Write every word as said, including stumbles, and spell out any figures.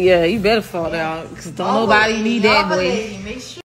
Yeah, you better fall down. Cause don't nobody need that boy. Make sure